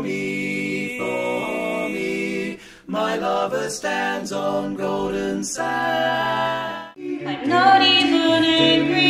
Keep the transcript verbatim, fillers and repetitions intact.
me, for me, my lover stands on golden sand. I'm not even angry.